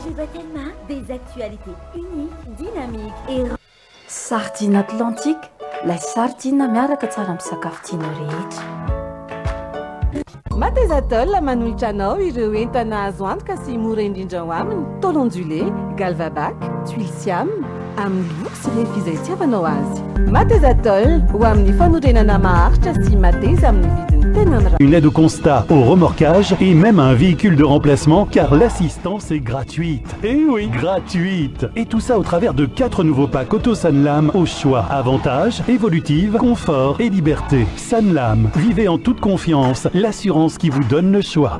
chez Batelma, des actualités uniques, dynamiques et... Sardine Atlantique, la sardine miaraka tsara amin'ny sakafo tiana rehetra. Matezatol manolotra anao ireo entana azo antoka sy mora indrindra ho aminy. Tôle ondulé, galvabac, tuile siam, amin'ny luxe rehefa izay itiavanao azy. Matezatol ho amin'ny fanorenana maharitra sy mateza amin'ny vidiny tena mirary. Une aide au constat, au remorquage et même un véhicule de remplacement car l'assistance est gratuite. Eh oui, gratuite. Et tout ça au travers de 4 nouveaux packs Auto Sanlam au choix. Avantages, évolutive, confort et liberté. Sanlam, vivez en toute confiance l'assurance qui vous donne le choix.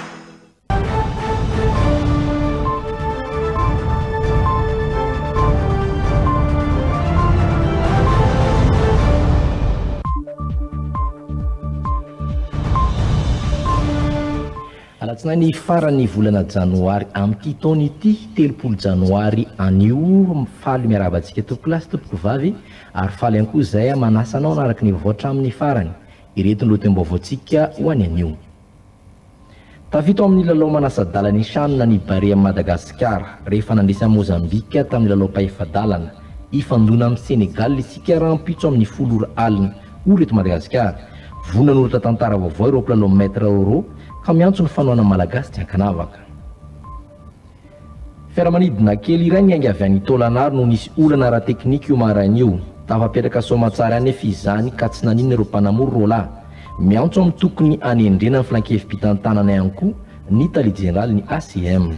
Alatsinainy farany volana janoary amin'ity taona ity 30 janoary anio faly miarabantsika tokolasy tompoko vavy ary faly ihany koa izay manasa anao anaraka ny voatra amin'ny farany ireto ny lohatem-baovaontsika ho any anio. Tafito amin'ny lalao manasa-dalana isanina ny Barea Madagasikara rehefa nandresa Mozambika tamin'ny lalao pahefadalana ifandona amin'ny Senegal isika rahampitso amin'ny 10 alina oreto Madagasikara vonanoratra tantara vaovao ireo mpilalao maître euro ka miantso ny fanoana malagasy tsy ankanavaka. Fiaramanidina kely iray niainga avy any Tôlanary no nisy olana ara-teknika io maranio tafapetraka soamatsara any efa izany ka tsy naninona ireo mpanamory rola miantso amin'ny tokony anendrena ny flankevim-pitantanana ihany koa ny tali général ny ACM.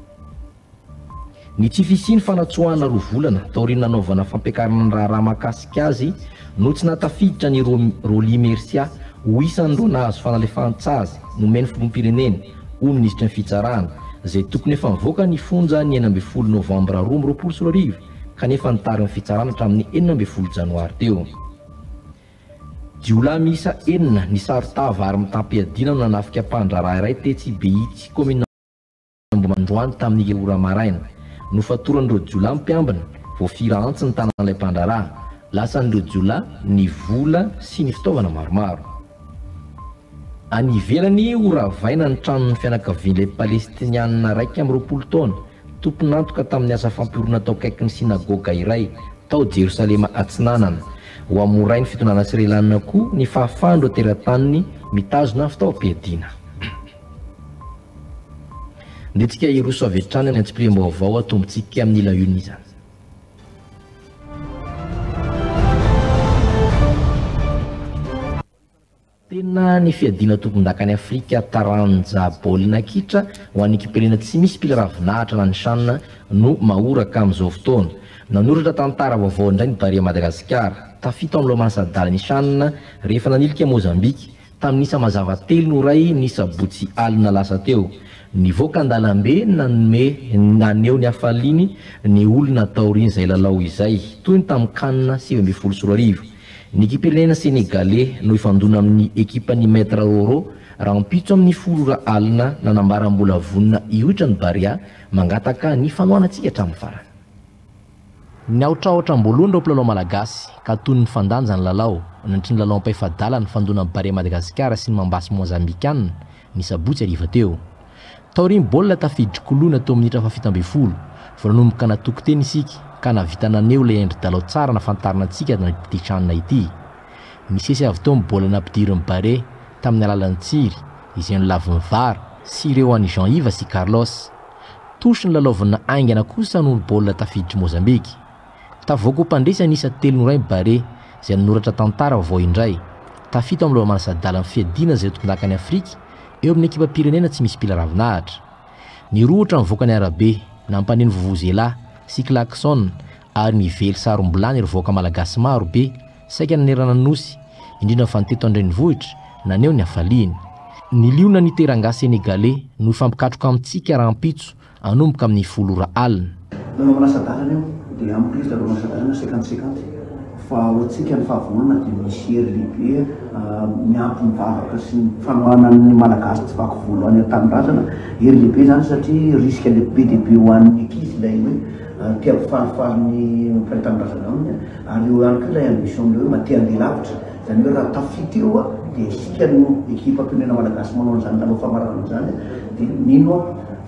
Ny tsy fisiny fanatsoahana roa volana taorina nanaovana fampiakarana ny raha mahakasika azy no tsy natafiditra ny Roly Mercia ho isan'ny ronazo fanalefahan-tsazy nomeny filoham-pirenena ho ministra ny fitsarana izay tokony efa nivoaka ny fonja ny 9 novambra 2024 kanefa nitary ny fitsarana hatramin'ny 12 janoary teo. Jiolahy miisa 4 ny saritava ary mitampiadina no nanafika mpandraraha iray tetsy Beitsy komina Ambomandroany tamin'ny ora maraina nofatoran'ireo jiolahy mpiambina voafira antsy ny tanan'ilay mpandraraha lasan'ireo jiolahy ny vola sy ny fitaovana maromaro. Any ivelany oravaina ny tranon'ny fianakavian'ilay palestinianina raiky amin'ny 20 taona tomponantoka tamin'ny asa fampiorona tao akaiky ny sinagoga iray tao Jerosalema atsinanana ho amoray ny fitonana sy relanina koa ny fahafahandro teran-taniny mitazona fitaovam-piadiana. Ndetsika iroso avy hatrany any antsim-pirim-baovao atombontsika amin'ny lahiony izany. Tena ny fiadiana tompon-dakany Afrika taranja baolina kitra ho an'ny ekipirena tsy misy mpila ravinahitra na nisanina no mahoraka amin'izao fotoana. Nanoratra tantara vaovao indray ny Barea Madagasikara tafito amin'ny loha-manasa-dalana isanina rehefa nanilika Mozambika tamin'isa mazava telo no ray ny sabotsy alina lasa teo. Nivoaka an-dalambe naneo ny hafaliny ny olona taoriana izay lalao izay toy ny tamin'ny kanina 7 ny ekipirena Senegalais no ifandona amin'ny ekipan'ny maître euro raha mpitso amin'ny 10 alina nanambaram-bola vonina iotra ny Barea mangataka ny fanoanantsika hatramin'ny farany. Ny aotraotra amboloany ireo mpilalao malagasy ka toy ny fandanja ny lalao nandritry ny lalao am-pahefadala ny fandona Barea Madagasikara sy ny mambasy Mozambikanina ny sabotsy ariva teo. Taoriny baolina tafiditry kolona teo amin'ny minitra 70 vonanomboka natoky teny isika ka navita naneo ilay endri-dalao tsara nafantarina antsika naty tranona ity. Nisesy avy teo amin'ny baolina ampidiriny Barea tamin'ny alalan'ny tsiry izay nilaviny VAR sy ireo an'i Jean-Yves sy Carlos. Tosy ny lalaovana aingana kosa noho ny baolina tafiditry Mozambika. Tavoaka ho mpandresa nisa 3 Barea izay nanoratra tantara vaovao indray. Tafito amin'ny loha-manasa-dalana fiadiana izay tompon-dakany Afrika eo amin'ny ekipa pirenena tsy misy mpila ravinahitra. Ny roatra nivoaka ny Arabe nampaneny Vuvuzela sy Klaxon ary nively sarom-bolany irvoaka malagasy maro be saika nanerana nosy indrindra fa niteto andrenivohitra naneo ny hafaliny. Ny liona ny teranga Senegalais no fampikatroka amintsika rahampitso anomboka amin'ny 10 alina. Loha-manasa-dalana io dia amplis la loha-manasa-dalana 50-50 fa ohatsika ny fahavonana dia misy hery lehibe miampy mivavaka sy ny fanoana ny malagasy tsy vaky volo any an-tanindrazana hery lehibe zany satria risque lehibe dehibe ho an'ny ankizy ilay hoe tia mifalifaly ny mpitanindrazana aminy ary eo ihany koa ilay ambition hoe matea andeha lavitra zany hoe raha tafity eo dia isika no ekipa pirenena malagasy manao an'izany lalao famarana an'izany dia mino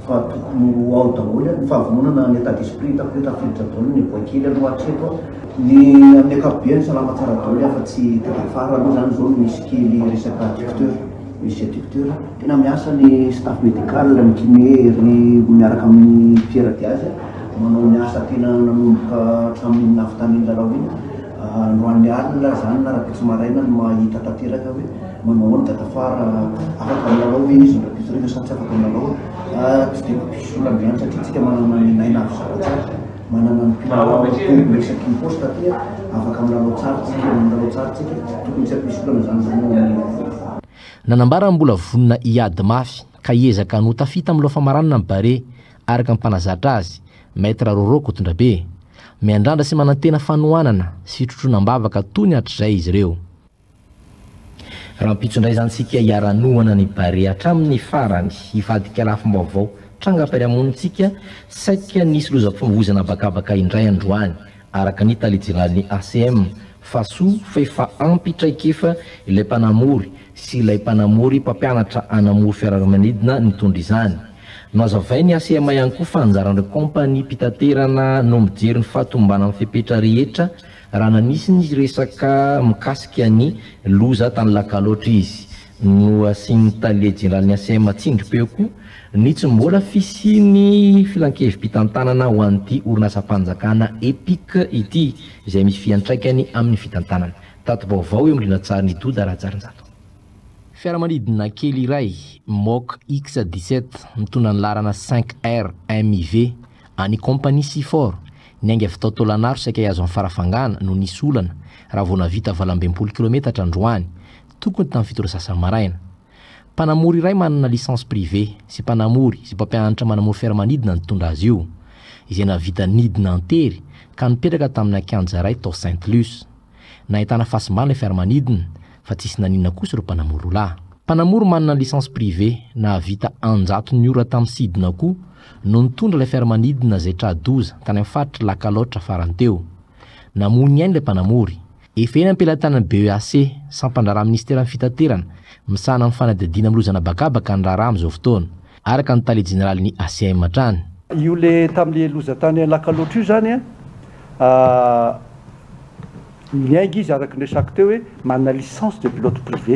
fa tokony ao daholo ny fahavonona ny état d'esprit tafiditra daholo ny voakely aloha hatreto ny amin'ny akapobeany salama tsara daholo fa tsy tetafara aloha zany zao misy kely resaka docteur misy docteur tena miasa ny staff médical ny kiné ry miaraka amin'ny Pierre Diaz manao miasa tena nanomboka hatramin'ny navitaniny lalao iny androany alina zany na raha-pitso maraina no mahita tanteraka hoe manao ny tatafara afaka milalao hoe izy rapitso reny sa tsy afaka milalao tsy dia mampisolana ihany satria tsika manana ny naina avy zaratsara manana ny pilalao resaky poste aty afaka milalao tsara tsika milalao tsara tsika tokony tsy ampisolana zany zany nanambara mbola vonona iady mafy ka hiezaka no tafita amin'ny loha famaranana ny bare araka ny mpanazatra azy maître Roroko Tondrabe miandrandra sy manantena fanohanana sy fitrotronam-bavaka toy ny hatr'izay izy ireo. Raha mpitsondray zany sika hiaranohana ny bare hatramin'ny farany hivadika lafim-baovao trangam-piarahamonintsika saika nisy lozam-pifamoizana bakabaka indray androany araka ny talijenaly ACM faso fa efa ampy traikefa ilay mpanamory sy ilay mpanamory mpampianatra anamory fiaramanidina nitondra izany. No azavay ny ACM ihany koa fa anjaran'ireo kompania mpitaterana no mijery ny fahatombana amin'ny fepetra rehetra raha nanisy ny resaka mikasika ny loza tany lakaloatra izy. No asiany talie jeneraliny ACM tsindry peo koa ny tsy mbola fisiny filankevim-pitantanana ho an'ity orinasa-panjakana EPIC ity izay misy fiantraikany amin'ny fitantanana. Tato vaovao eo amrina tsara ny doda raha-jarinjato. Fiaramanidina kely iray MOC X17 mitondra ny larana 5R MIV any kompania Sifor niainga fitaotolanaro saika azo amin'ny farafangana no nisy olana raha vao navita 20 kilometatra androany tokony tamin'ny fito sasany maraina. Mpanamory iray manana licence privé sy mpanamory sy mpampianatra manamory fiaramanidina nitondra azy io izay navita nidina antery ka nipetraka tamin'ny ankanja iray tao Saint Luce. Nahitana fahasimban'ilay fiaramanidina fa tsisy nanina kosa ireo mpanamory lahy. Mpanamory manana licence privé nahavita anjato ny ora tamin'ny sidina koa no nitondra ilay fiaramanidina izay tradoza tany amin'ny faritra lakaloatra farany teo. Namony ihany ilay mpanamory. Efa eny ampelantanan'ny BEAC sampandraraha ministera fitaterana misahana amin'ny fanadihadiana amin'ny lozana bakabaka ny raharaha amin'izao fotoana araka ny talie jeneralin'ny ACM hatrany. Io le tamin'le loza tany lakaloatra io zany miainga izy araka ny resaka teo hoe manana licence de pilote privé.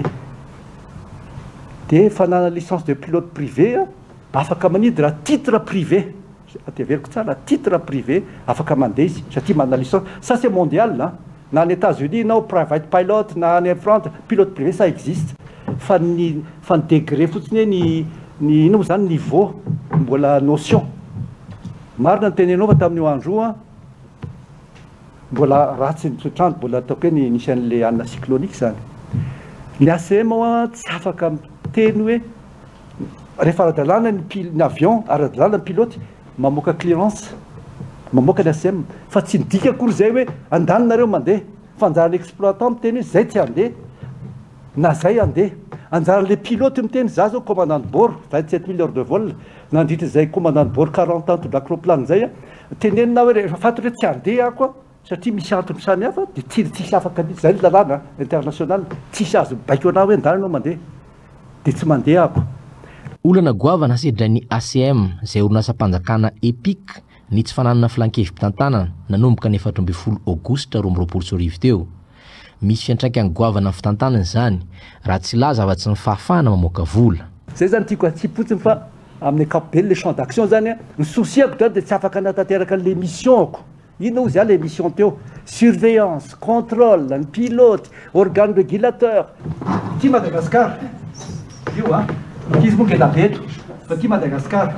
Dia fa nana licence de pilote privé afaka manidy raha titre privé. Ateveriko tsara titre privé afaka mandeha izy satria manana licence. Ça c'est mondial na en États-Unis na private pilot na en France pilote privé ça existe. Fa ny degré fotsiny ny ino zany niveau mbola notion. Marina ny tenenao fa tamin'io andro mbola ratsy ny toetrandro mbola ataoko hoe nisy an'le anina cyclonique zany. Ny ACM tsy afaka miteny hoe rehefa ara-dalàna ny avion ara-dalàna ny pilote mamoaka clearance mamoaka ny ACM fa tsy midika akory zay hoe andaninareo mandeha fa anjaran'ny exploitant miteny hoe zay tsy handeha na zay handeha. Anjaran'le pilote miteny za zao commandant de bord 27 000 heures de vol nandritra zay commandant de bord 40 ans tondrak'roplan zay tenenina hoe rehefa fantatra hoe tsy handeha ako satria misy antony samihafa dia tsisy afaka zay ny lalàna international tsisy azo baiko anao hoe andaninao mandeha dia tsy mandeha ako. Olana goavana sedrain'ny ACM izay orinasa-panjakana EPIC ny tsy fananana filankevim-pitantanana nanomboka ny 14 Aogositra 2024 teo. Misy fiantraikany goavana amin'ny fitantanana izany raha tsy laza afa-tsy ny fahafahana mamoaka vola. Zay zany tiako atsipotsiny fa amin'ny ankapobeny le champ d'action zany ny souciako zany dia tsy afaka natanteraka les missions-ko. Ino ozy les missions teo surveillance, contrôle, ny pilote, organe régulateur. Ty Madagascar io izy moa ngeda beto fa ty Madagascar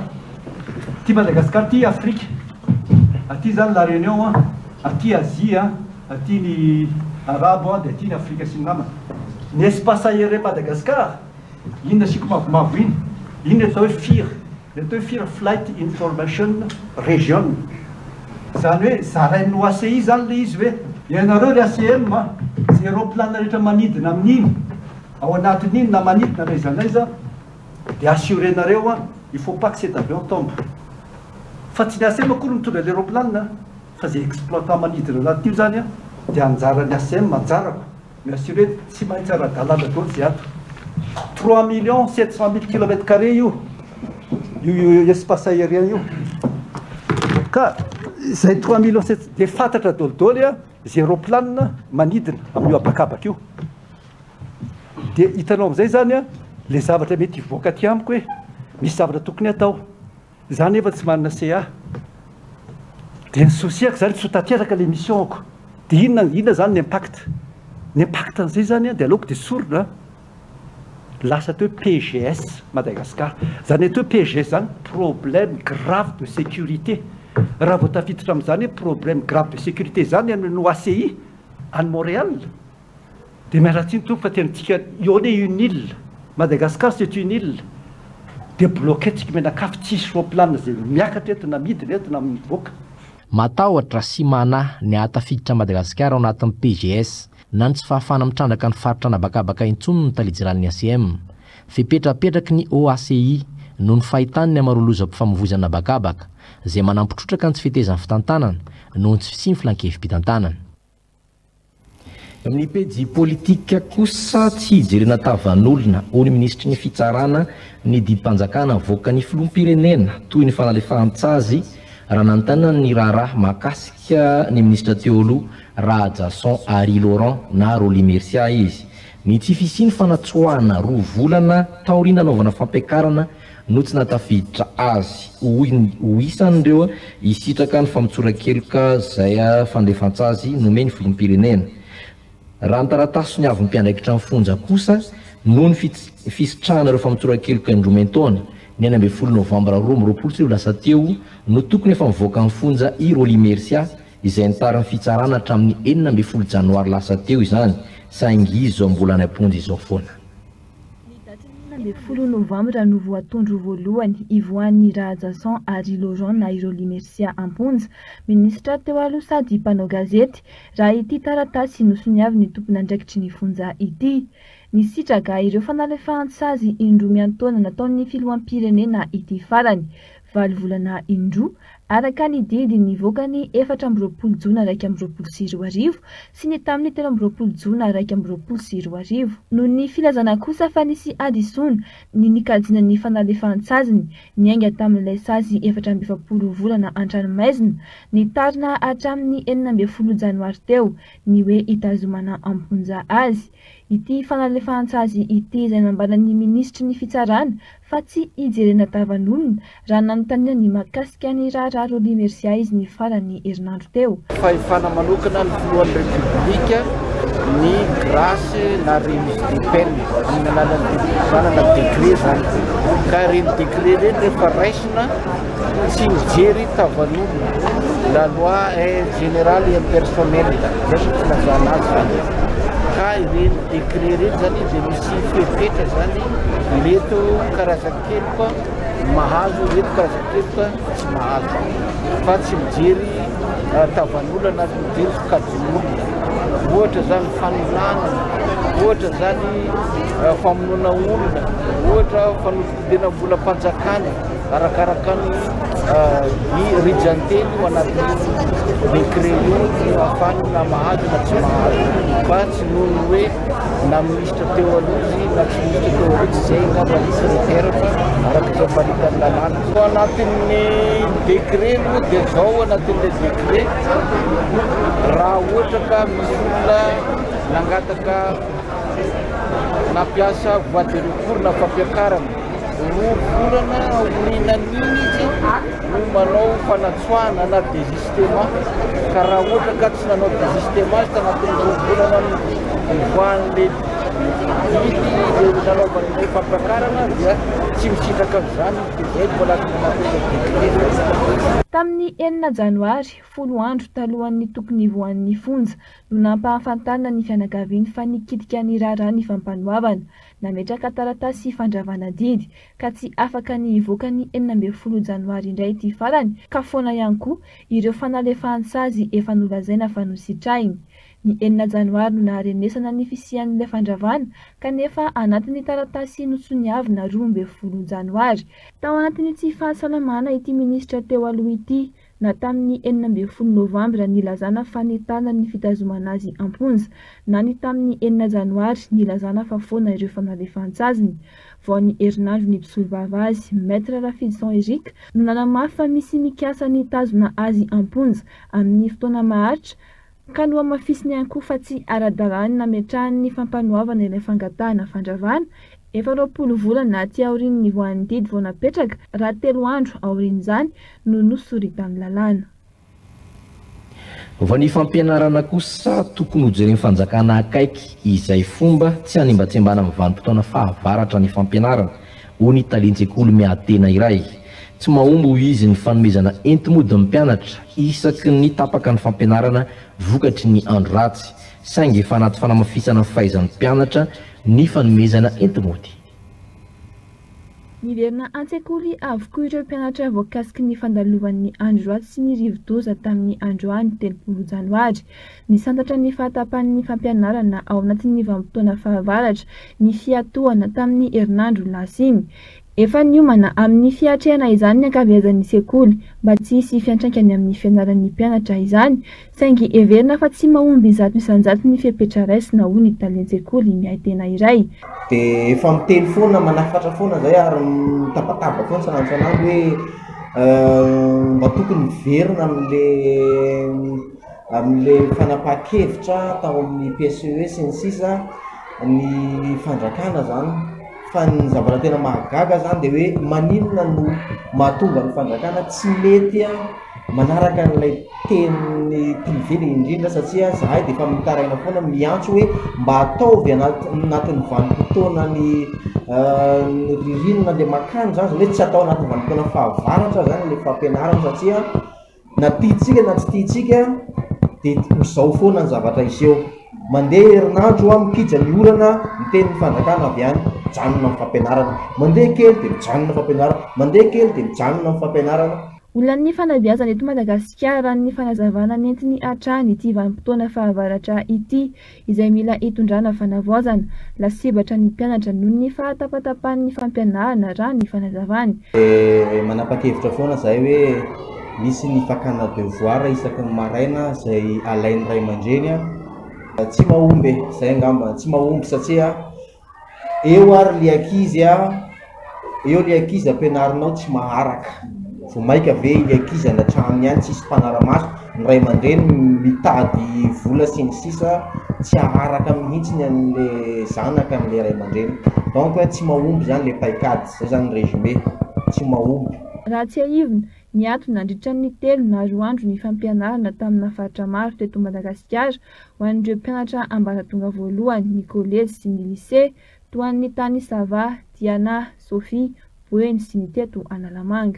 ty Afrique aty zany la Réunion aty Asie aty ny Arabo dia aty ny Afrique Asinama. Ny espace aérien Madagascar ino asiko mavomavo iny atao hoe FIR. Atao hoe FIR Flight Information Region. Zany hoe zarain'ny OACI zany le izy hoe ianareo le ACM zay aeroplan rehetra manidina amin'iny ao anatin'iny na manidina na izanaiza dia assurenareo il faut pas que cet avion tombe. Fa tsy ny ACM akory mitondra l'aéroplan fa zay exploitant manidina anatin'io zany dia anjaran'ny ACM manjarako miassure tsy maintsy ara-dalàna daholo zay ato. 3 700 000 km² io io espace aérien io ka zay 3 millions dia fantatra dolidoly a zay aeroplanina manidina amin'io abakabaka io dia hitanao amin'izay zany a le zavatra mety hivoaka ty amiko hoe misy zavatra tokony atao zany efa tsy manana CA dia ny sosiako zany tsy ho tanteraka le missionko dia inona zany ny impact an'izay zany a dia aleoko dia sorona lasa teo PGS Madagascar zany ateo PGS zany problème grave de sécurité raha vao tafiditra amin'izany hoe problème grave de sécurité zany no ACI any Montréal dia miaratsiny tompo fa tenantsika on est une île Madagascar c'est une île dia bloqué tsika menakafo tsisy roplanina zay miakatra eto na midina eto na mivoaka matahotra sy manahy ny atafiditra Madagasikara ao anatin'ny PGS na ny tsy fahafana mitrandraka ny faritra anabakabaka intsony ny talijiran'ny ACM fipetrapetraky ny OACI no ny fahitany ny amarolozam-pifamovoizana bakabaka zay manampitrotraka ny tsy fitezan'ny fitantanana noho ny tsy fisimfilankevim-pitantanana amin'ny pejy politika kosa tsy hijerena tavan'olona ho ny ministry ny fitsarana ny didimpanjakana voaka ny filoham-pirenena toy ny fanalefahan-tsazy raha nanontaniana ny raharaha mahakasika ny ministra teo aloha Rajason Ari Laurent na Roly Mercia izy ny tsy fisiny fanatsoahana 2 volana taorina anaovana fampiakarana no tsy natafiditra azy ho isan'ireo hisitraka ny famitsorakeloka zay fandefantsy nomeny filoham-pirenena raha ny taratasy ny avy mpiandraikitra ny fonja kosa noho ny fisitrahana ireo famitsorakeloka indromentona ny 12 novambra 2020 lasa teo no tokony efa mivoaka ny fonja i Roly Mercia izay nitarin'ny fitsarana hatramin'ny 14 janoary lasa teo izany saingy izy zao mbola ny amponjy izao foana ny 10 novambra no voatondro voalohany ivoan'ny Rajason Ari Laurent na Roly Mercia amponja ministra teo aloha sady mpanao gazety raha ity taratasy nosoniavy ny tompon'andraikitry ny fonja ity ny sitraga ireo fanalefahan-tsazy indroa miantoana nataon'ny filoham-pirenena ity farany 7 volana indroa araka ny didy nivoaka ny 14 jona 2020 sy ny tamin'ny 13 jona 2020 noho ny filazana kosa fa nisy adisona ny nikajina ny fanalefahan-tsaziny niainga tamin'ilay sazy 17 volana an-tranomaizina nitarina hatramin'ny 14 janoary teo ny hoe hitazomana amponja azy ity fanalefahan-tsazy ity izay nambanan'ny ministry ny fitsarana fa tsy hijerena tavan'olona raha nanontaniana ny mahakasika ny raharaha Roly Mercia izy ny farany herinandro teo fahefana manokana ny filohan'ny republika ny grâce na remise de peine amin'ny alalan'ny zanana décret zany ka reny décret reny rehefa raisina tsy mijery tavan'olona la loi est générale et impersonnelle zay no filazana azy zany ka ireny décret reny zany dia misy fepetra zany ireto karazan-keloka mahazo ireto karazan-keloka tsy mahazo fa tsy mijery tavan'olona azy mijery fikajin'olona ohatra zany fanolana ohatra zany famonoana olona ohatra fanodikodena-bola mpanjakana arakaraka ny rijanteny ho anatin'ny décret io ny afany na mahazo na tsy mahazo fa tsy noho ny hoe na ministra teo alozy na tsy ministra teo alozy zay ngamba secrétaire fa araka izao faritany lalàna ao anatin'ny décret moa dia zao anatin'ilay décret raha ohatra ka misy olona nangataka nampiasa voie de recours na fampiakarana 2 volana orinan'iny izy no manao fanatsoahana na désistement ka raha ohatra ka tsy nanao désistement izy tanatin'ny 2 volana nivoan'le didy nanaovan'ilay fampiakarana dia tsy misitraka amin'izany dia zay mbola tamin'ny 9 janoary 10 andro talohan'ny tokony voan'ny fonja no nampahafantarina ny fianakaviany fa nikitika ny raharaha ny fampanoavana nametraka taratasy fandravana didy ka tsy afaka ny hivoaka ny 14 janoary indray ity farany ka foana ihany koa ireo fanalefahan-tsazy efa nolazaina fa nositrahiny ny 9 janoary no naharenesana ny fisian'ilay fandravana kanefa anatin'ny taratasy nosoniavina 12 janoary tao anatin'ny tsy fahasalamana ity ministra teo aloha ity na tamin'ny 9 novambra nilazana fa nitana ny fitazomana azy amponja na ny tamin'ny 9 janoary nilazana fa foana ireo fanalefantsaziny. Vao ny herinandro ny mpisolobava azy maître Rafidy Jean-Éric no nanamafy fa misy mikasa nitazona azy amponja amin'ny fotoana maharitra ka no amafisiny ihany koa fa tsy ara-dalàna nametrahany fampanoavana ilay fangatahana fandravana 20 volana aty aorian'ny voan'ny didy vao napetraka raha 3 andro aorian'izany no nosoritany lalàna. Va ny fampianarana kosa tokony hojereny fanjakana akaiky izay fomba tsy hanimbatsembana amin'ny vanim-potoana fahavaratra ny fampianarana ho ny talentsaikoly miatena iray. Tsy mahomby ho izy ny fanomezana enti-mody ny mpianatra isaky ny tapaka ny fampianarana vokatry ny andro ratsy, saingy efa anaty fanamafisana ny fahaizan'ny mpianatra ny fanomezana enti-mody. Niverina an-tsekoly avokoa ireo mpianatra voakasiky ny fandalovan'ny andro ratsy sy ny rivo-doza tamin'ny androany 30 janoary. Nisantatra ny fahatapan'ny fampianarana ao anatin'ny vanim-potoana fahavaratra ny fiatohana tamin'ny herinandro lasiny. Efa niomana amin'ny fiatrehana izany ny ankabeazan'ny sekoly mba tsy hisy fiantraikany amin'ny fianaran'ny mpianatra izany, saingy heverina fa tsy mahomby izato isanjato ny fiapetra raisina ho ny talentsaikoly miaitena iray. Dia efa miteny foana manafatra foana zay ary mitapataba foana sanandro hoe mba tokony miverina amin'le fanapahan-kevitra tao amin'ny PSE sy ny sisa ny fandrakana zany. Fa ny zavatra tena mahagaga zany dia hoe maninona no mahatonga ny fandrakana tsy mety manaraka n'ilay teny privé indrindra, satria zahay dia efa mitaraina foana miantso hoe mba ataovy anatin'ny vanim-potoana ny ririnina le makany zany hoe tsy atao anatin'ny vanim-potoana fahavaratra zany le fampianarana, satria na tiatsika na tsy tiatsika dia izao foana ny zavatra iseo. Mandeha herinandro mikija ny orana miteny ny fandrakana avy any mijanona amin'ny fampianarana, mandeha kely dia mijanona fampianarana, mandeha kely dia mijanona amin'ny fampianarana. Olan'ny fanabeazana eto Madagasikara ny fanazavana nentiny hatrany ity vanim-potoana fahavaratra ity izay mila hitondrana fanavaozana. Lasebatra ny mpianatra noho ny fahatapatapan'ny fampianarana raha ny fanazavany. Manapa-kevitra foana zahay hoe misy ny fakana devoir isaky ny maraina izay alain'ny ray aman-dreny. Tsy mahomby zay angamba, tsy mahomby satria eo ary le ankizy le ankizy ampianarinao tsy maharaka, vo maika ve le ankizy anatraminy ihany tsisy mpanara-maso, ny ray aman-dreny mitady vola sy ny sisa tsy aharaka mihitsy an'le zanaka amin'le ray aman-dreny. Donc tsy mahomby zany le paikady, zay zany résumé, tsy mahomby. Raha tsy aivina ny ato nandritra ny 3 na 4 andro ny fampianarana tamina faritra maro teto Madagasikara ho an'ireo mpianatra ambaratonga voalohany ny kolejy sy ny lycée toa ny tany Sava, Diana, Sophie, Boeny sy ny teto Analamanga.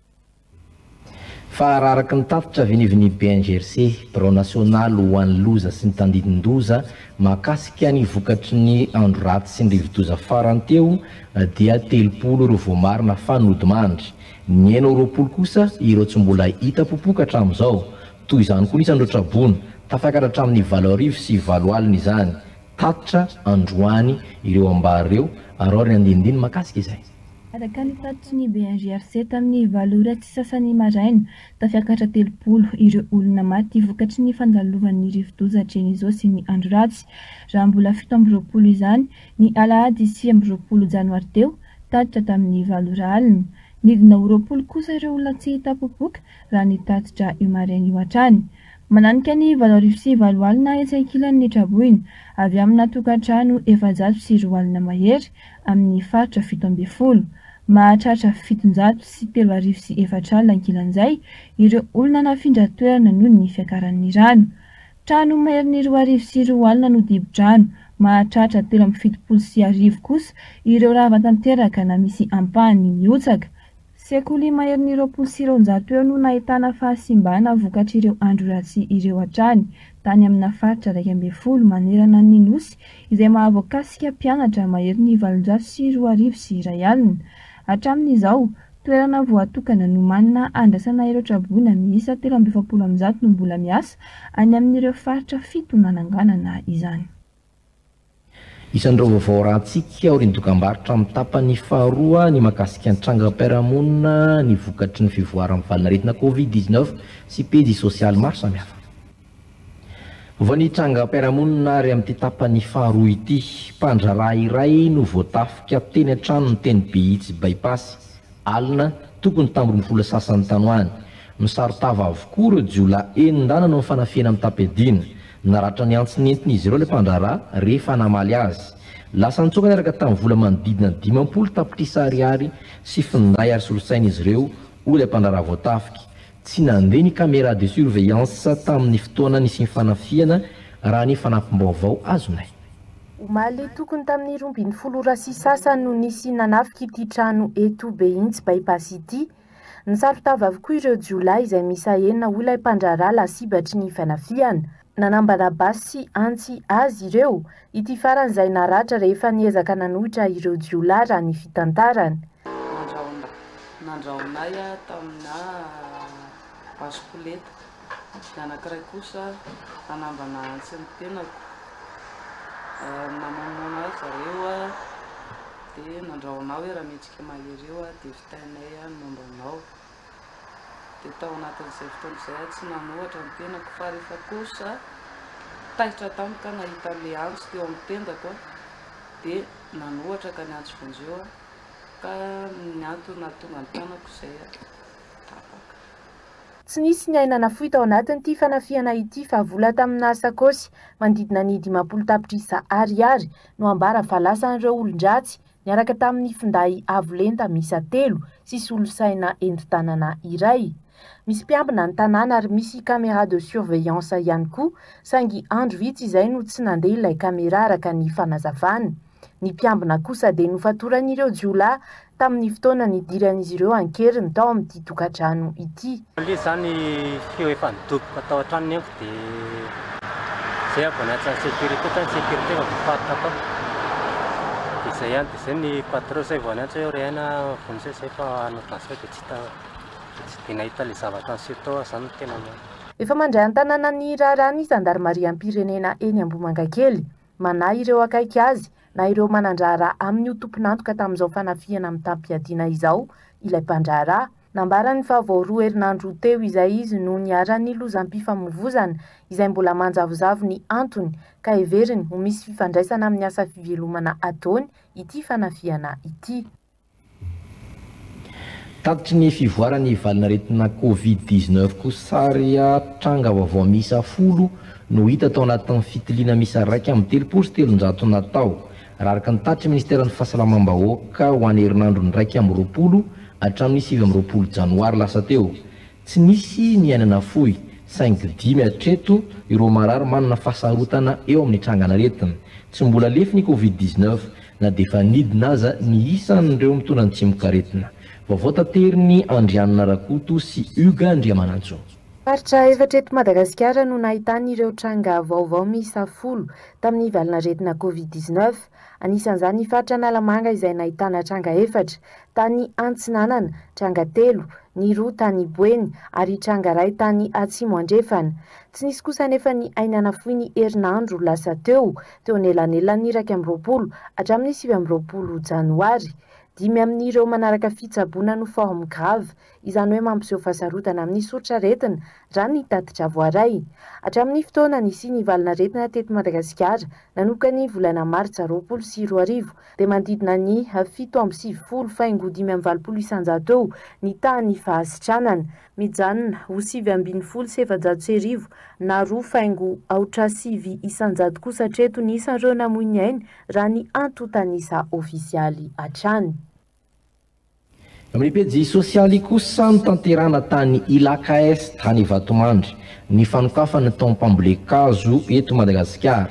Fa araraky ny tatitra viniviny BNGRC Bureau National ho an'ny loza sy ny tandidin-doza mahakasika ny vokatry ny andro ratsy sy ny rivo-doza farany teo dia 30 vao marina fanody mandry. Ny 9 kosa ireo tsy mbola hita popoka hatramin'izao. Toy izany koa nisy andro-trabona tafakatra hatramin'ny 4 sy 4 alina izany. Tatitra androany ireo ambareo arao ny andinindiny makasika izay. Araka ny tatitry ny BNGRC tamin'ny 4 sy sasany maraina tafiakatra 30 ireo olona maty vokatry ny fandalovan'ny rivo-doza hatreny sy ny andro ratsy. Raha mbola 17 izany ny alahady 20 janoary teo tatitra tamin'ny 4 alina. Nidina 20 kosa ireo olona tsy hita popoka raha ny tatitra io maraina io hatrany. Mananika ny 4 sy 4 alina etsy-ankilan'ny traboina avy amina tokantrano 700 sy 2 alina mahery amin'ny faritra 17. Mahatratra 700 sy 3 sy 4 alina ankilan'izay ireo olona nafindra toerana noho ny fiakaran'ny rano. Trano mahery 2 sy 2 alina no dibo-drano. Mahatratra 70 sy 1 kosa ireo rava tanteraka na misy ampahany miotsaka. Sekoly mahery 20 sy 200 eo no nahitana fahasimbana vokatry ireo andro ratsy ireo hatrany tany amina faritra 12 manerana ny nosy izay mahavoakasika mpianatra mahery 700 sy 2 sy 1 alina. Hatramin'izao toerana voatokana no manana andrasana ireo traboina miisa 370 no mbola miasa any amin'ireo faritra 7 nananganana izany. isan'ireo vaovao rahantsika aoriany dokam-barotra amin'ny tapany faharoa ny mahakasika ny trangam-piarahamonina ny vokatry ny fivoarany valinaretina covid-19 sy pejy sosialy maro samihafa. Vao ny trangam-piarahamonina ary amin'ity tapany faharoa ity, mpandraraha iray no voatafika teny an-trano ny teny Behitsy bypass alina tokony tamborin'ny vola sasany tanoany. Misarotava avokoa ireo jiolahy enindana no mifanafiana amin'ny tapedina. Naratra ny antsinentina izy ireo ilay mpandraraha rehefa namaly azy. Lasa nitsoaka niaraka tamin'ny vola manodidina 50 tapitrisa ariary sy finday ary solosaina izy ireo hoy ilay mpandraraha voatafika. Tsy nandeha ny caméra de surveillance tamin'ny fotoana nisy mifanafiana raha ny fanampim-baovao azonay. Omaly tokony tamin'ny 12 sy sasany no nisy nanafika ity trano eto Behitsy bypass ity. Nisarotava avokoa ireo jiolahy izay misa enina hoy ilay mpandraraha lasibatry ny fanafiana. Nanambara basy sy antsy azy ireo ity farany izay naratra rehefa niezaka nanohitra ireo jiolahy raha ny fitantarany. Nandraonay tamina basikoleta ny anankiray kosa nanambana antsy ny tenako namanona zareo dia nandraonao hoe raha mihetsika mahereo dia vitainay nombanao dia tao anatin'izay fotoana izay tsy nanohatra ny tenako fa rehefa kosa tahitra tamiko ka nahita an'ilay antso teo amin'ny tendako dia nanohatra ka ny antso vonjeo ka ny antony nahatonga ny tanako izay tapaka. Tsy nisy ny ainana fohy tao anatin'ity fanafiana ity fa vola tamina sakosy mandidina ny 50 tapitrisa ariary no ambara fa lasan'ireo olon-dratsy niaraka tamin'ny finday avo lenta misa 3 sy solosaina enti-tanana iray. Misy mpiambina ny tanàna ary misy caméra de surveillance ihany koa, saingy andro vitsy izay no tsy nandeha ilay caméra araka ny fanazavana. Ny mpiambina kosa dia nofatorany jiolahy tamin'ny fotoana nidiran'izy ireo ankeriny tao amin'ity tokantrano ity. Ilay zany feo efa nidoboko tao an-tranony enko dia zay avy niatsa ny sécurité tany sécurité va voafaritra tao. Dia izay ihany dia zay ny patron zay vao niatsa eo rehaina vonjeo zay fa anotran'izay dia tsy dia nahita ilay zavatra niseho tao zany no tena efa mandray an-tanàna ny raharaha ny zandarmariam-pirenena eny Ambohimankakely manahy ireo akaiky azy na ireo manandrara amin'ny tompon'antoka tamin'izao fanafiana amin'ny tampiadiana izao ilay mpandraraha. Nambarany fa vao 2 herinandro teo izay izy no niarany lozam-pifamoivozana izay mbola manjavozavo ny antony ka heveriny ho misy fifandraisana amin'ny asa fivelomana ataony ity fanafiana ity. Tatitry ny fivoarany valinaretina covid-19 kosary tranga vaovao misa 10 no hita tao anatin'ny fitiliana misa 1.3 natao. Raha araka ny tatitry ministéran'ny fahasalamam-bahoaka ho an'ny herinandrony 1.20 hatramin'ny 7 janoary lasa teo. Tsy nisy ny ainana fohy, saingy 5 hatreto ireo marary manana fahasarotana eo amin'ny tranganaretina. Tsy mbola lefy ny covid-19 na dia efa nidina aza ny isan'ireo mitondra ny tsimokaretina. Vaovao tanteriny Andrianina Rakoto sy Huga Andriamanantso. Faritra efatra eto Madagasikara no nahitany ireo tranga vaovao misa 10 tamin'ny valinaretina covid-19. Anisan'izany ny faritra Analamanga izay nahitana tranga 4, tany Antsinanana tranga 3, ny 2 tany Boeny ary tranga 1 tany Atsimo Andrefana. Tsy nisy kosa nefa ny ainana fohy ny herinandro lasa teo nelanelany 20 hatramin'ny 20 janoary. 5 amin'ireo manaraka fitsaboana no forme grave, izany hoe mampiseho fahasarotana amin'ny sotran'aretina raha ny tatitra voaray. Hatramin'ny fotoana nisy ny valinaretina teto Madagasikara nanomboka ny volana martsa 2020 dia mandidina ny 7.7 isanjato eo ny tany fahasitranana, mijanona ho 7.700 na 2.8 isanjato kosa hatreto ny isan'ireo namoy ny ainy raha ny antotanisa ofisialy hatrany. Amin'ny pejy sosialy kosa ny tanterana tany Ilaka Est tany Vatomandry ny fanokafana tao mpambolekazo eto Madagasikara.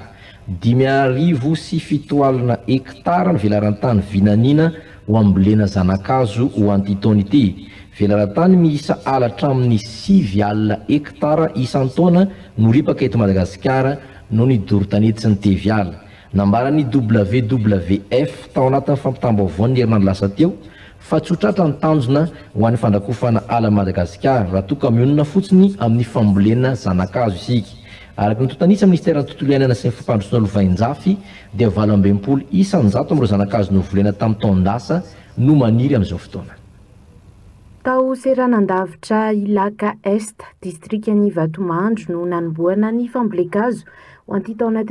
5,7 hektara ny velarantany vinanina ho ambolena zanakazo ho antytaona ity. Velarantany miisa alatra amin'ny 6 hektara isan-taona no ripaka eto Madagasikara no ny dorotanety sy ny teviala. Nambarany WWF tao anatin'ny fampitam-baovao ny herinandro lasa teo fa tsotratra ny tanjona ho an'ny fandrakofana ala Madagasikara raha toa ka mionona fotsiny amin'ny fambolena zanakazo isika. araka ny totanisa ministera ny tontolo iainana sy ny fampandrosoana lovainjafy dia 8 isanjato amin'ireo zanak'azo novolena tamin'ny taondasa no maniry amin'izao fotoana. Tao Seranandavitra Ilaka Est distrikany Vatomandro no nanomboana ny fambolekazo ho an'ity taona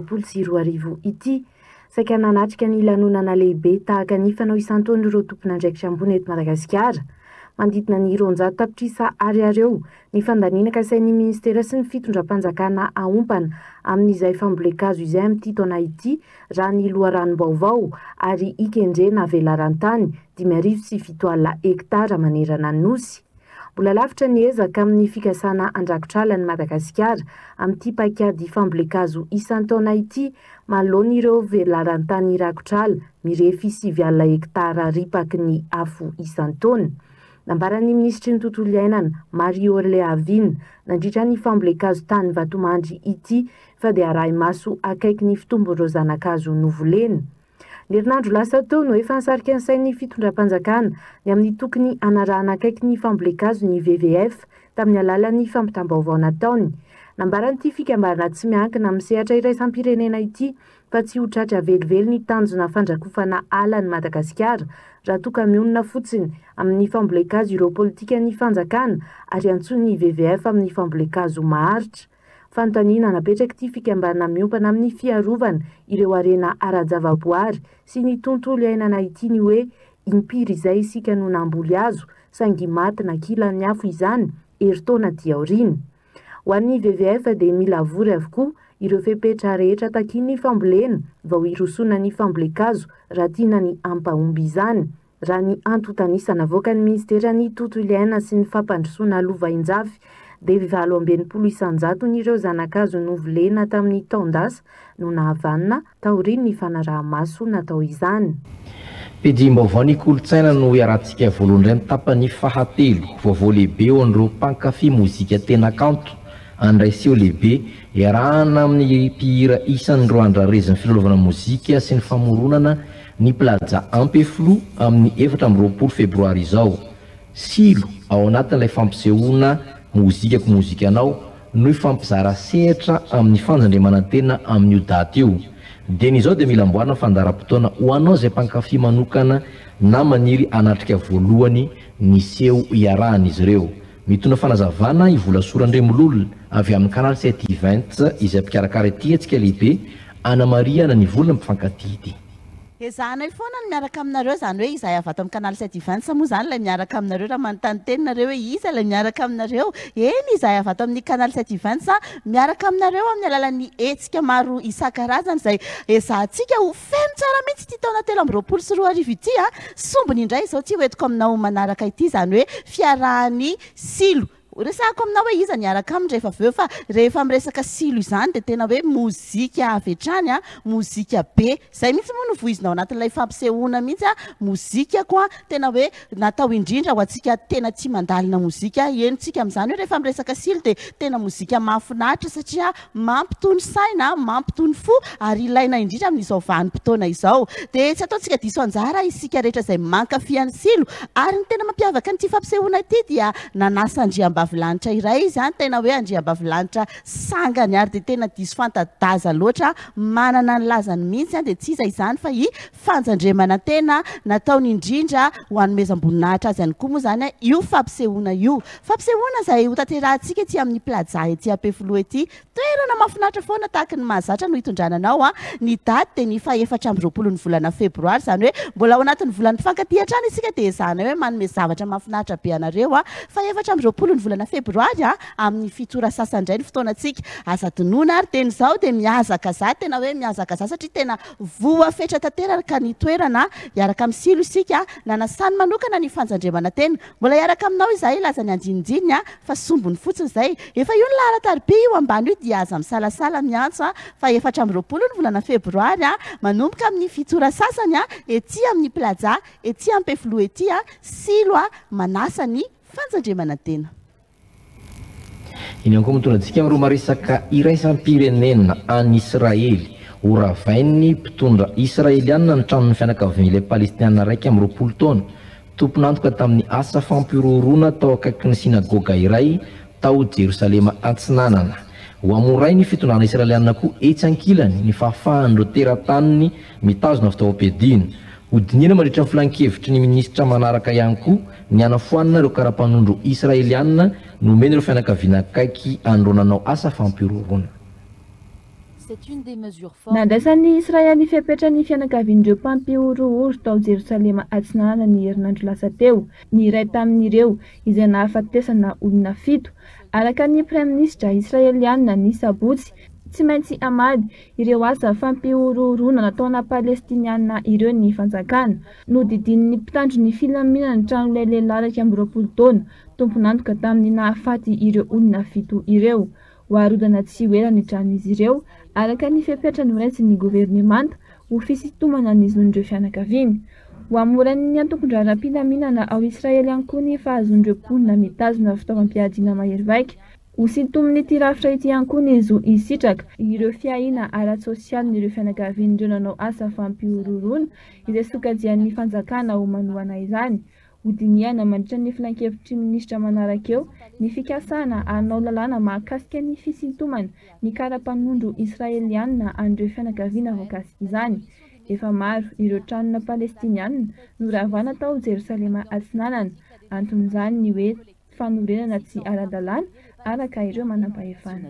2024 ity. Saika nanatrika ny lanonana lehibe tahaka ny fanao isan-taona ireo tompon'andraikitra ambony eto Madagasikara. Mandidina ny 200 tapitrisa ariareo ny fandaniana kasain'ny ministera sy ny fitondram-panjakana aompana amin'izay fambolekazo izay amin'ity taona ity raha ny loharanom-baovao ary ikendrena velarantany 507 hektara manerana ny nosy. Mbola lavitra ny ezaka amin'ny fikasana andrakotr'ala ny Madagasikara amin'ity paikady fambolekazo isan-taona ity manoloana ireo velarantany rakotr'ala mirefy 7 hektara ripaky ny afo isan-taona. Nambaran'ny ministry ny tontolo iainana Mario Leavine nandritra ny fambolekazo tany Vatomandry ity fa dia arahy maso akaiky ny fitombon'ireo zanak'azo novolena. Ny herinandro lasa teo no efa nisarika ny sain'ny fitondram-panjakana ny amin'ny tokony anarahana akaiky ny fambolekazo ny WWF tamin'ny alalan'ny fampitam-baovao nataony. Nambaran'ity fikambanana tsy miankina amin'ny sehatra iraisam-pirenena ity fa tsy ho tratra velively ny tanjona fandrakofana ala ny Madagasikara raha toka mionona fotsiny amin'ny fambolekazo ireo politika ny fanjakana ary antsony ny WWF amin'ny fambolekazo maharitra. Fanontaniana napetraka ity fikambanana miompana amin'ny fiarovana ireo arena ara-javaboary sy ny tontolo iainana ity ny hoe impiry izay isika no namboly azo saingy maty nankilany afo izany heritaona ty aoriana. Ho an'ny WWF dia mila vory avokoa ireo fepetra rehetra takin'ny fambolena vao irosona ny fambolekazo raha tiana ny ampahomby izany. Raha ny antotanisa navoaka ny ministera ny tontolo iainana sy ny fampandrosoana lovainjafy dia 720 isanjato n'ireo zanak'azo novolena tamin'ny taondasa no nahavanina taoriany ny fanaraha-maso natao izany. Pejim-baovao ny kolotsaina no iarahantsika voalohany iray mitapany fahatelo vaovao lehibe eo an'ireo mpankafy mozika tena kanto andraiseo lehibe iarahana amin'ny mpihira isan'ireo andrareziny filalaovana mozika sy ny famoronana ny plaja Ampeflo amin'ny 24 febroary izao. Silo ao anatin'ilay fampisehoana mozikanao no ifampizara sehatra amin'ny fanjandriamanantena amin'io daty io. Dia n'izao dia mila amboarina fandaharam-potoana ho anao izay mpankafy manokana na maniry anatrika voalohany ny seho iarahan'izy ireo. Mitondra fanazavana ivola Sorandremololona avy amin'ny canal 720 izay mpikarakara ity antsika lehibe Ana Maria na ny volona mpifankaty. Ezanay foana ny miaraka aminareo zany hoe izay avato amin'ny canal 720 moa zany ilay miaraka aminareo raha manontany teninareo hoe iza ilay miaraka aminareo. Eny izay avato amin'ny canal 720 miaraka aminareo amin'ny alalan'ny hetsika maro isan-karazany izay ezahantsika ho feno tsara mihitsy ity taona 2024 ity sombony indray izao tsy hoentiko aminao manaraka ity zany hoe fiarahany Silo. Resako aminao hoe iza niaraka aminy rehefa aveo fa rehefa miresaka Silo izany dia tena hoe mozika avy hatrany mozika be izay mihitsy moa no voizinao anatin'ilay fampisehoana mihitsy mozika koa tena hoe natao indrindra ho antsika tena tsy mandalina mozika enitsika amin'izany hoe rehefa miresaka Silo dia tena mozika mahafinaritra satria mampitony saina mampitony fo ary ilaina indrindra amin'izao vanim-potoana izao dia tsy ataontsika diso anjara isika rehetra izay mankafy an'ny Silo ary ny tena mampiavaka n'ity fampisehoana ity dia nanasa andriambavilanitra iray izy tena hoe andriambavilanitra sangany ary dia tena diso fantadaza loatra manana ny lazany mihitsy dia tsy iza izany fa i fanjandremana tena nataony indrindra ho anomezam-boninahitra azy ihany koa moa zany io fampisehoana io fampisehoana izay ho tanterahantsika ety amin'ny plaza ety Ampeflo ety toerana mahafinaritra foana tahaka ny mahazatra no hitondrananao ny daty dia ny 24 ny volana febroary zany hoe mbola ao anatin'ny volana mpifankaty hatrany isika dia ezahana hoe manome zavatra mahafinaritra be anareo 24 ny volana febroary amin'ny fitora sasandray ny fotoanantsika asa tonoana ary teny izao dia miazaka za tena hoe miazaka za satria tena voafetra tanteraka ny toerana iaraka amin'ny Silo isika nanasany manokana ny fanjandremana tena mbola iaraka aminao izay lazany andinindiny fa sombony fotsiny izay efa io ny laharan-tarobia io ambany io dia aza misalasala miantso fa 24 ny volana febroary manomboka amin'ny fitora sasany ety amin'ny plaza ety Ampeflo ety Silo manasa ny fanjandremana tena. Iny ankoa mitondrantsika amin'ireo maresaka iraisam-pirenena any Israely ho ravain'ny mpitondra Israeliana ny tranon'ny fianakavian'ilay Palestinina raiky amin'ny 20 taona tompon'antoka tamin'ny asa fampiroroana tao akaiky ny sinagoga iray tao Jerosalema Antsinanana. ho amoray ny fitondrana israelianina koa etsy ankilany ny fahafahan'ireo teran-taniny mitazona fitaovam-piadiana hodiniana mandritra ny filan-kevitry ny ministra manaraka ihany koa ny anafoanina ireo karapanondro israelianina nomeny ireo fianakaviana akaiky andronanao asa fampirorona. Nandraisan'ny Israely ny fiapetrany fianakavian'ireo mpampiorohoro tao Jerosalema atsinanana ny herinandro lasa teo. Ny iray tamin'ireo izay nahafatesana olona 7 araka ny praiminisitra israelianina ny sabotsy tsy maintsy amady ireo asa fampiorohorona nataona palestinianina ireo ny fanjakana. Nodidin'ny mpitandro ny filaminana ny trano ilay lehilahy 20 taona tompon'antoka tamin'ny nahafaty ireo olona 7 ireo. Hoarodana tsy ho ela ny tranon'izy ireo araka ny fiapetra noraisy ny governemanta ho fisitomana ny zon'ireo fianakaviany. Ho amoran'ny antokondraram-pilaminana ao Israely ihany koa ny fahazon'ireo mponina mitazona fitaovam-piadiana mahery vaika. Ho sintomin'ny tirafitra ity ihany koa ny zo isitraka ireo fiahiana ara-tsosialy n'ireo fianakavian'ireo nanao asa fampiororona izay sokajian'ny fanjakana ho manohana izany. Hodiniana mandritra ny filan-kevitry ministra manaraka eo ny fikasana hanao lalàna mahakasika ny fisintomana ny karapanondro israelianina an'ireo fianakaviana voakasika izany. Efa maro ireo tranona palestinianina no ravana tao Jerosalema atsinanana anton'izany ny hoe fanorenana tsy ara-dalàna araka ireo manam-pahefana.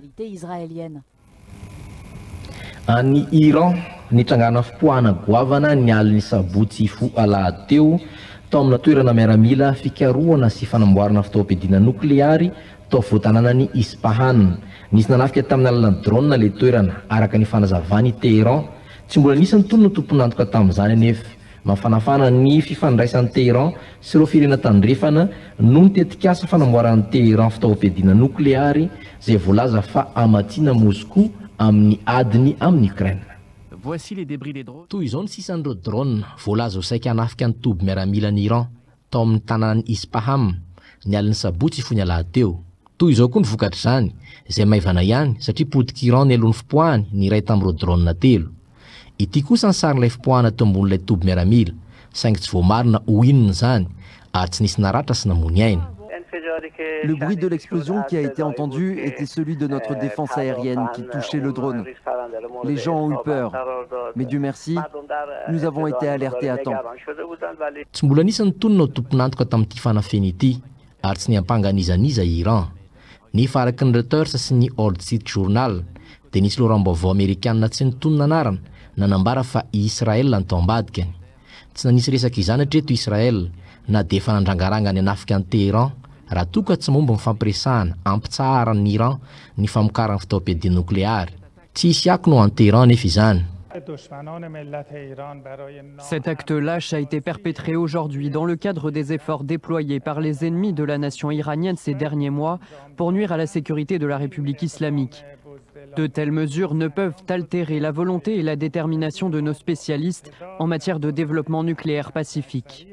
Any Iran nitrangana fipoahana goavana ny aliny sabotsy fo alahady teo tao amina toerana miaramila fikarohana sy fanamboarana fitaovam-piadiana nokleary tao voatananany Ispahan. Nisy nanafika tamin'ny alalan'ny drone le toerana araka ny fanazavany Teheran. Tsy mbola nisy nytonona tompon'antoka tamin'izany anefa mafanafana ny fifandraisan'ny Teheran sy ireo firena tandrefana no nitetika asa fanamboaran'ny Teheran fitaovam-piadiana nokleary izay voalaza fa amatsiana Moscou amin'ny adiny amin'ny Ukraine. Voici les débris des drones. Toy izao ny sisan'ireo drone voalaza ho saika hanafika ny toby miaramilan'ny Iran tao amin'ny tanànan'ny Ispahan ny aliny sabotsy fony alahady teo. Toy izao koa ny vokatra izany izay maivana ihany satria potika Iran ny alohan'ny fipoahany ny iray tamin'ireo drone 3. Ity kosa ny sarin'ilay fipoahana teo ambonin'ilay toby miaramila saingy tsy voamarina ho inona izany ary tsy nisy naratra sy namony aina. Le bruit de l'explosion qui a été entendu était celui de notre défense aérienne qui touchait le drone. Les gens ont eu peur, mais Dieu merci, nous avons été alertés à temps. Tsy mbola nisy nitonona ho tompon'antoka tamin'ity fanafeny ity ary tsy niampanganizaniza Iran. Nefa araka ny Reuters sy ny Wall Street Journal dia nisy loharam-baovao Amerikanina tsy nitonona anarana nanambara fa Israel no tao ambadikany. Tsy nanisy resaka izany hatreto Israel na dia efa nandrangaranga ny hanafika ny Teheran raha toka tsy momba mifampiresahana ampitsaharan'ny Iran ny famokarana fitaovam-piadiana nokleary. Tsy hisy akono an Teheran nefa izany. Cet acte lâche a été perpétré aujourd'hui dans le cadre des efforts déployés par les ennemis de la nation iranienne ces derniers mois pour nuire à la sécurité de la République islamique. De telles mesures ne peuvent altérer la volonté et la détermination de nos spécialistes en matière de développement nucléaire pacifique.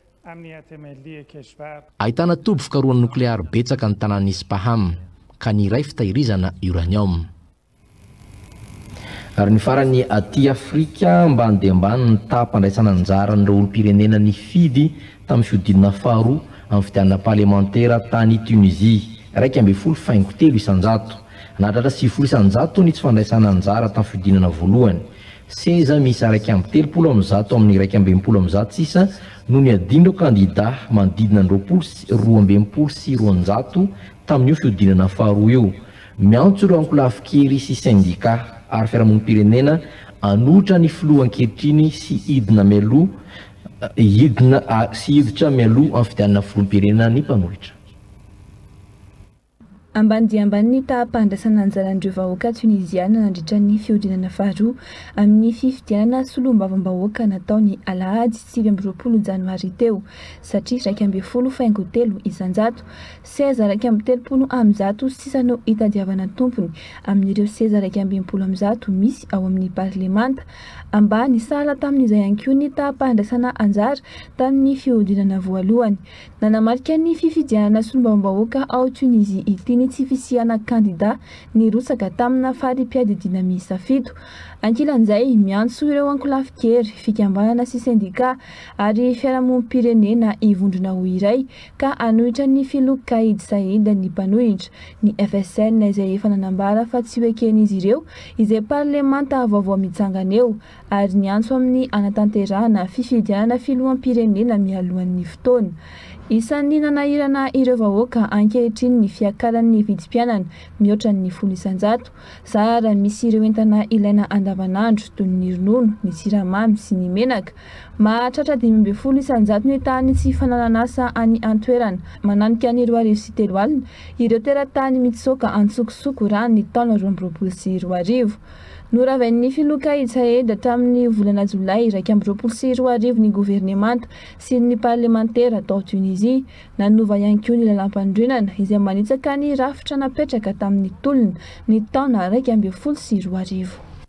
Ahitana toby fikarohana nokleary betsaka ny tanàn'ny Ispahan ka ny iray fitahirizana uranium. Ary ny farany aty Afrika ambany dia ambany ny tahampandraisana anjara n'ireo olom-pirenena ny fidy tamin'ny fiodinana faharoa amin'ny fidianana parlementaire tany Tunisie 1.3 isanjato. Nahatratra 9 isanjato ny tsy fandraisana anjara tamin'ny fiodinana voalohany. Seza misy 1.30 amin'ny 1.20 no ny adin'ireo kandida manodidina 2.20 tamin'io fiodinana faharoa io. Miantso ireo ankolafikely sy syndicat ary fiarahamonim-pirenena anotra ny filoha ankehitriny sy hiditra mialoha amin'ny fidianana filoham-pirenena ny mpanolotra. Ambany dia ambany ny tahampandraisana anjaran'ireo vahoaka tunisiana nandritra ny fiodinana faharoa amin'ny fifidianana solombavambahoaka nataony alahady 7 janoary teo satria 1.3 isanjato, seza 1.30 sisano itadiavana tompony amin'ireo seza 1.20 misy ao amin'ny parlemanta ambany sala tamin'izay ihany koa ny tahampandraisana anjara tamin'ny fiodinana voalohany. Nanamarika ny fifidianana solombavambahoaka ao Tunisie ity ny tsy fisiana kandida nirotsaka tamina fari-piadidina miisa 7 ankilan'izay miantso ireo ankolafi-kery fikambanana sy sendika ary fiarahamonim-pirenena ivondrona ho iray ka anohitra ny filoka Kaid Said ny mpanohitra ny FSN izay efa nanambara fa tsy hoeken'izy ireo izay parlemanta vaovao mitsangana eo ary niantso amin'ny anatanterahana fifidianana filoham-pirenena mialohan'ny fotoana. Isan'ny nanahirana ireo vahoaka ankehitriny ny fiakaran'ny vidim-pianana mihoatra ny 100,000 sahara misy ireo entana ilaina andavanandro toy ny ronono, ny siramamy sy ny menaka. Mahatratra 5,000 ny tany tsy fanananasa any antoerana mananika ny 2023 ireo teratany mitsoka antsokosoko raha ny taona 2022. Noravain'ny filoka Kaid hatramin'ny volana Jolay 2022 ny governemanta sy ny parlemantera tao Tunisie nanova ihany koa ny lalam-pandrenana izay manitsaka ny rafitra napetraka tamin'ny tolona ny taona 2022.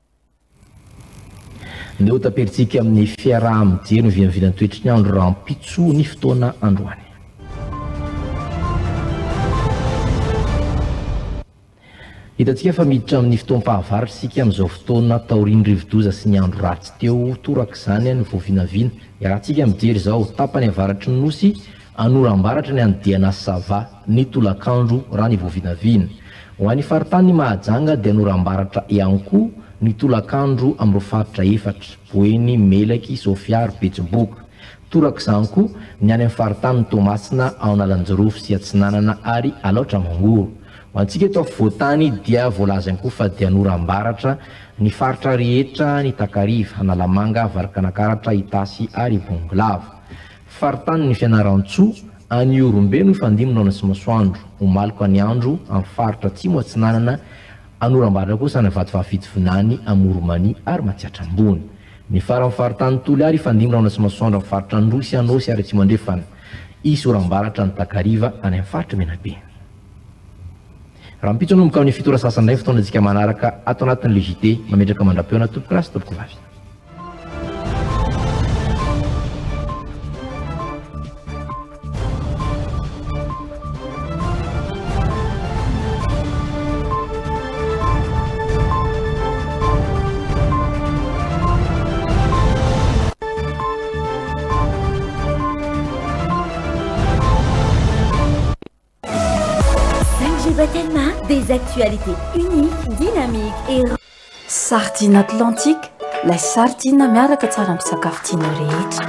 Ndeo taperitsika amin'ny fiaraha-mijery mivinavina toetry ny andro rahampitso ny fotoana androany. Hitantsika fa miditra amin'ny fotoam-pahavaratra sika amin'izao fotoana taorian'ny rivodoza sy ny andro ratsy teo toraka izany ny voavinavina rahantsika mijery izao tapany avaratry ny nosy anoram-baratra ny andiana sava ny tolakandro raha ny voavinavina ho an'ny faritany ny mahajanga dia anoram-baratra ihany koa ny tolakandro amin'ny roafaritra efatra boeny melaky sofiary betsiboka toraka izany koa ny any amin'ny faritany ny tomasina ao analanjirofo sy atsinanana ary alaotra mangoro. Antsika eto voatany dia voalaza koa fa dia anoram-baratra ny faritra rehetra ny Takariva, Analamanga, Varikanakaratra, Itasy ary Bonglava. Faritany ny Fianarantsoa any Orombe no ifandimina sy masoandro, omaliko any andro amin'ny faritra Atsimo Atsinanana, anoram-baratra kosa ny Vatovavitovinany, Amoromany ary Matsiatrambony. Ny farany faritany Toliary ifandimina sy masoandro amin'ny faritra Androsy, Anosy ary Atsimo Andrefana. Isy oram-baratra ny Takariva any amin'ny faritra Menabe. Raha mpitso nomboka amin'ny fitora sasany indray fotoana antsika manaraka ato anatin'ny legité mametraka mandram-peona tompoko rasy tompoko vavy. Des actualités uniques, dynamiques et... Sardine Atlantique, la sardine miaraka tsara amin'ny sakafo tianao rehetra.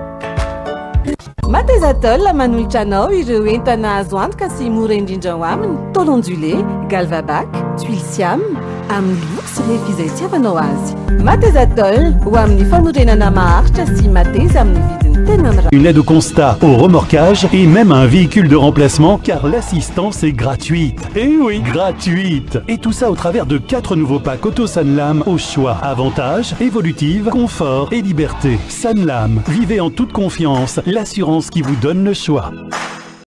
Matezatol manolotra anao ireo entana azo antoka sy mora indrindra ho aminy tolondule, galvabac, tuile siam amin'ny luxe rehefa izay tiavanao azy. Matezatol ho amin'ny fanorenana maharitra sy mateza amin'ny vidiny tena mirary. Une aide au constat, au remorquage et même un véhicule de remplacement car l'assistance est gratuite. Et oui, gratuite. Et tout ça au travers de 4 nouveaux packs Auto Sanlam au choix. Avantages, évolutive, confort et liberté. Sanlam, vivez en toute confiance, l'assurance qui vous donne le choix.